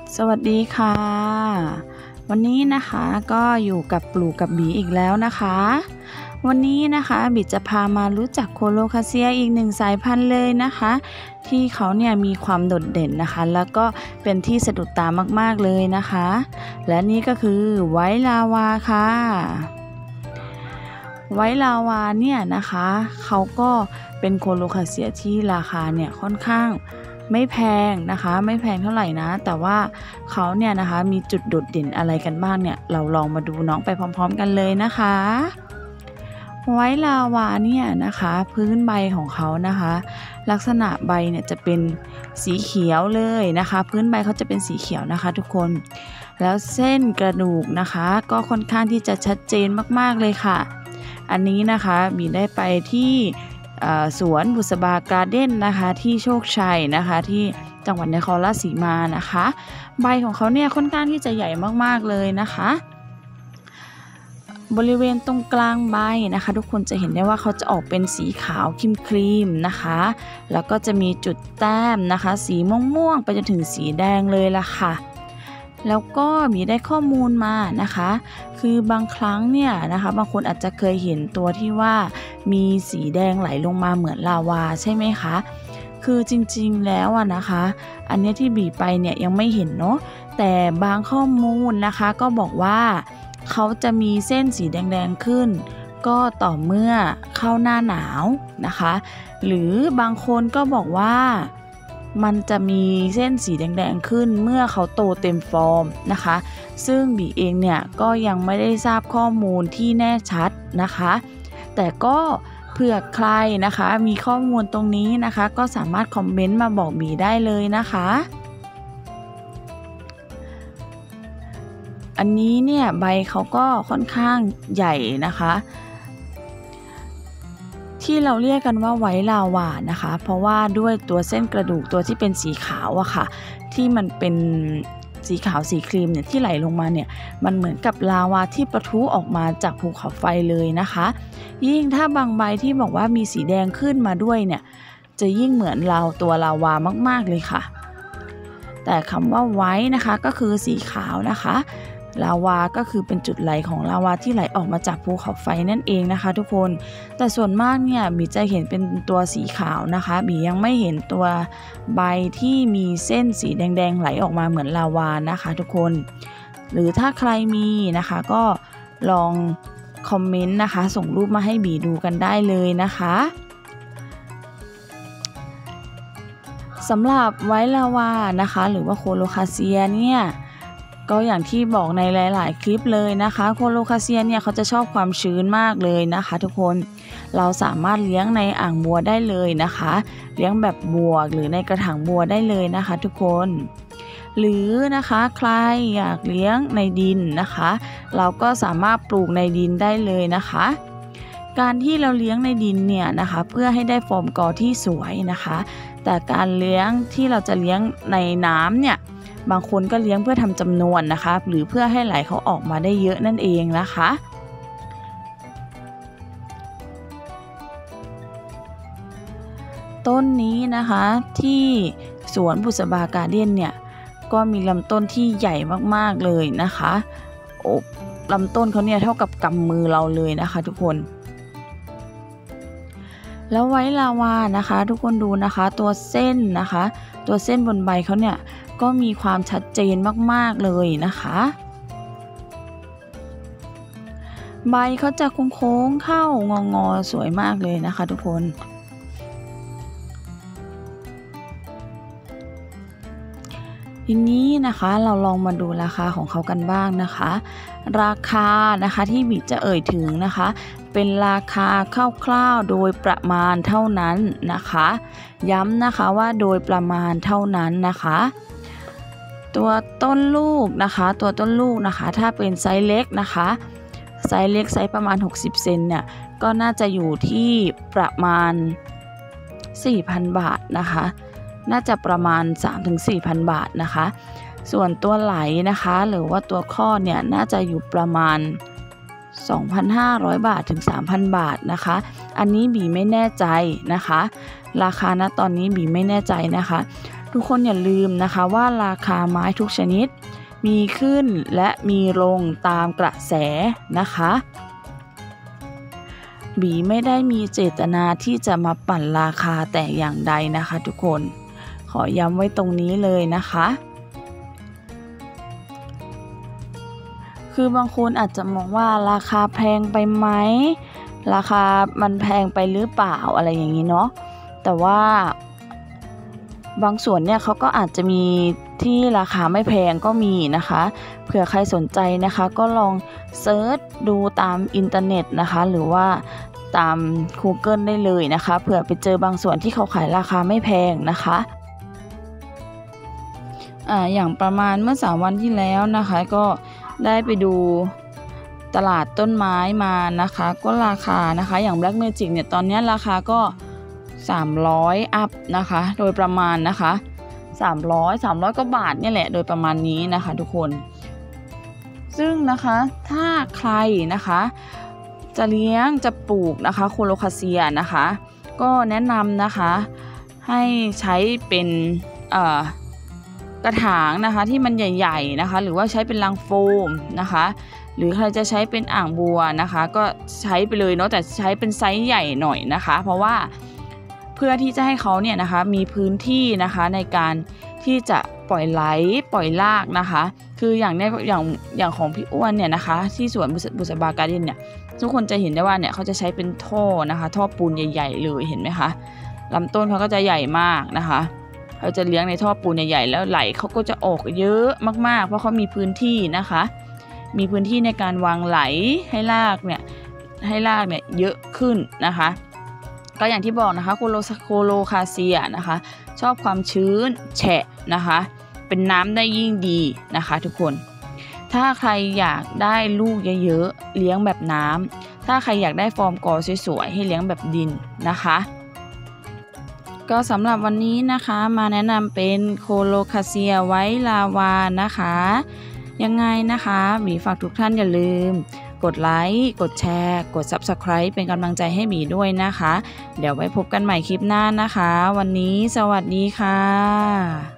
สวัสดีค่ะวันนี้นะคะก็อยู่กับปลูกกับบีอีกแล้วนะคะวันนี้นะคะบีจะพามารู้จักโคโลคาเซียอีกหนึ่งสายพันธุ์เลยนะคะที่เขาเนี่ยมีความโดดเด่นนะคะแล้วก็เป็นที่สะดุดตามากๆเลยนะคะและนี่ก็คือไวท์ลาวาค่ะไวท์ลาวาเนี่ยนะคะเขาก็เป็นโคโลคาเซียที่ราคาเนี่ยค่อนข้างไม่แพงนะคะไม่แพงเท่าไหร่นะแต่ว่าเขาเนี่ยนะคะมีจุดโดดเด่นอะไรกันบ้างเนี่ยเราลองมาดูน้องไปพร้อมๆกันเลยนะคะไวท์ลาวาเนี่ยนะคะพื้นใบของเขานะคะลักษณะใบเนี่ยจะเป็นสีเขียวเลยนะคะพื้นใบเขาจะเป็นสีเขียวนะคะทุกคนแล้วเส้นกระดูกนะคะก็ค่อนข้างที่จะชัดเจนมากๆเลยค่ะอันนี้นะคะบีได้ไปที่สวนบุษบาการ์เด้นนะคะที่โชคชัยนะคะที่จังหวัดนครราชสีมานะคะใบของเขาเนี่ยค่อนข้างที่จะใหญ่มากๆเลยนะคะบริเวณตรงกลางใบนะคะทุกคนจะเห็นได้ว่าเขาจะออกเป็นสีขาวครีมๆนะคะแล้วก็จะมีจุดแต้มนะคะสีม่วงๆไปจนถึงสีแดงเลยล่ะค่ะแล้วก็มีได้ข้อมูลมานะคะคือบางครั้งเนี่ยนะคะบางคนอาจจะเคยเห็นตัวที่ว่ามีสีแดงไหลลงมาเหมือนลาวาใช่ไหมคะคือจริงๆแล้วนะคะอันนี้ที่บีไปเนี่ยยังไม่เห็นเนาะแต่บางข้อมูลนะคะก็บอกว่าเขาจะมีเส้นสีแดงๆขึ้นก็ต่อเมื่อเข้าหน้าหนาวนะคะหรือบางคนก็บอกว่ามันจะมีเส้นสีแดงๆขึ้นเมื่อเขาโตเต็มฟอร์มนะคะซึ่งบีเองเนี่ยก็ยังไม่ได้ทราบข้อมูลที่แน่ชัดนะคะแต่ก็เผื่อใครนะคะมีข้อมูลตรงนี้นะคะก็สามารถคอมเมนต์มาบอกบีได้เลยนะคะอันนี้เนี่ยใบเขาก็ค่อนข้างใหญ่นะคะที่เราเรียกกันว่าไวท์ลาวานะคะเพราะว่าด้วยตัวเส้นกระดูกตัวที่เป็นสีขาวอะค่ะที่มันเป็นสีขาวสีครีมเนี่ยที่ไหลลงมาเนี่ยมันเหมือนกับลาวาที่ปะทุออกมาจากภูเขาไฟเลยนะคะยิ่งถ้าบางใบที่บอกว่ามีสีแดงขึ้นมาด้วยเนี่ยจะยิ่งเหมือนตัวลาวามากๆเลยค่ะแต่คำว่าไวท์นะคะก็คือสีขาวนะคะลาวาก็คือเป็นจุดไหลของลาวาที่ไหลออกมาจากภูเขาไฟนั่นเองนะคะทุกคนแต่ส่วนมากเนี่ยบีจะเห็นเป็นตัวสีขาวนะคะบียังไม่เห็นตัวใบที่มีเส้นสีแดงๆไหลออกมาเหมือนลาวานะคะทุกคนหรือถ้าใครมีนะคะก็ลองคอมเมนต์นะคะส่งรูปมาให้บีดูกันได้เลยนะคะสำหรับไวท์ลาวานะคะหรือว่าโคโลคาเซียเนี่ยก็อย่างที่บอกในหลายๆคลิปเลยนะคะโคโลคาเซียเนี่ยเขาจะชอบความชื้นมากเลยนะคะทุกคนเราสามารถเลี้ยงในอ่างบัวได้เลยนะคะเลี้ยงแบบบัวหรือในกระถางบัวได้เลยนะคะทุกคนหรือนะคะใครอยากเลี้ยงในดินนะคะเราก็สามารถปลูกในดินได้เลยนะคะการที่เราเลี้ยงในดินเนี่ยนะคะเพื่อให้ได้ฟอร์มกอที่สวยนะคะแต่การเลี้ยงที่เราจะเลี้ยงในน้ำเนี่ยบางคนก็เลี้ยงเพื่อทำจำนวนนะคะหรือเพื่อให้ไหลเขาออกมาได้เยอะนั่นเองนะคะต้นนี้นะคะที่สวนบุษบาการ์เด้นเนี่ยก็มีลำต้นที่ใหญ่มากๆเลยนะคะลำต้นเขาเนี่ยเท่ากับกำมือเราเลยนะคะทุกคนแล้วไวท์ลาวานะคะทุกคนดูนะคะตัวเส้นนะคะตัวเส้นบนใบเขาเนี่ยก็มีความชัดเจนมากๆเลยนะคะใบเขาจะโค้งๆเข้างอๆสวยมากเลยนะคะทุกคนทีนี้นะคะเราลองมาดูราคาของเขากันบ้างนะคะราคานะคะที่บีจะเอ่ยถึงนะคะเป็นราคาคร่าวๆโดยประมาณเท่านั้นนะคะย้ำนะคะว่าโดยประมาณเท่านั้นนะคะตัวต้นลูกนะคะถ้าเป็นไซส์เล็กนะคะไซส์เล็กไซส์ประมาณ60เซนเนี่ยก็น่าจะอยู่ที่ประมาณ 4,000 บาทนะคะน่าจะประมาณ 3-4,000 บาทนะคะส่วนตัวไหลนะคะหรือว่าตัวข้อเนี่ยน่าจะอยู่ประมาณ 2,500 บาทถึง 3,000 บาทนะคะอันนี้บีไม่แน่ใจนะคะราคาณตอนนี้บีไม่แน่ใจนะคะทุกคนอย่าลืมนะคะว่าราคาไม้ทุกชนิดมีขึ้นและมีลงตามกระแสนะคะบีไม่ได้มีเจตนาที่จะมาปั่นราคาแต่อย่างใดนะคะทุกคนขอย้ำไว้ตรงนี้เลยนะคะคือบางคนอาจจะมองว่าราคาแพงไปไหมราคามันแพงไปหรือเปล่าอะไรอย่างนี้เนาะแต่ว่าบางส่วนเนี่ยเขาก็อาจจะมีที่ราคาไม่แพงก็มีนะคะเผื่อใครสนใจนะคะก็ลองเซิร์ชดูตามอินเทอร์เน็ตนะคะหรือว่าตาม Google ได้เลยนะคะเผื่อไปเจอบางส่วนที่เขาขายราคาไม่แพงนะคะอย่างประมาณเมื่อ3 วันที่แล้วนะคะก็ได้ไปดูตลาดต้นไม้มานะคะก็ราคานะคะอย่าง Black Magic เนี่ยตอนนี้ราคาก็300อัพนะคะโดยประมาณนะคะ300กว่าบาทเนี่ยแหละโดยประมาณนี้นะคะทุกคนซึ่งนะคะถ้าใครนะคะจะเลี้ยงจะปลูกนะคะโคโลคาเซียนะคะก็แนะนำนะคะให้ใช้เป็นกระถางนะคะที่มันใหญ่ๆนะคะหรือว่าใช้เป็นลังโฟมนะคะหรือใครจะใช้เป็นอ่างบัวนะคะก็ใช้ไปเลยเนาะแต่ใช้เป็นไซส์ใหญ่หน่อยนะคะเพราะว่าเพื่อที่จะให้เขาเนี่ยนะคะมีพื้นที่นะคะในการที่จะปล่อยไหลปล่อยรากนะคะคืออย่างของพี่อ้วนเนี่ยนะคะที่สวนบุษบาการ์เด้นเนี่ยทุกคนจะเห็นได้ว่าเนี่ยเขาจะใช้เป็นท่อนะคะท่อปูนใหญ่ๆเลยเห็นไหมคะลำต้นเขาก็จะใหญ่มากนะคะเขาจะเลี้ยงในท่อปูนใหญ่ๆแล้วไหลเขาก็จะออกเยอะมากๆเพราะเขามีพื้นที่นะคะมีพื้นที่ในการวางไหลให้รากเนี่ยเยอะขึ้นนะคะก็อย่างที่บอกนะคะโคโลคาเซียนะคะชอบความชื้นแฉะนะคะเป็นน้ำได้ยิ่งดีนะคะทุกคนถ้าใครอยากได้ลูกเยอะๆเลี้ยงแบบน้ำถ้าใครอยากได้ฟอร์มกอสวยๆให้เลี้ยงแบบดินนะคะก็สำหรับวันนี้นะคะมาแนะนำเป็นโคโลคาเซียไว้ลาวานะคะยังไงนะคะบีฝากทุกท่านอย่าลืมกดไลค์กดแชร์กด Subscribe เป็นกำลังใจให้บีด้วยนะคะเดี๋ยวไว้พบกันใหม่คลิปหน้านะคะวันนี้สวัสดีค่ะ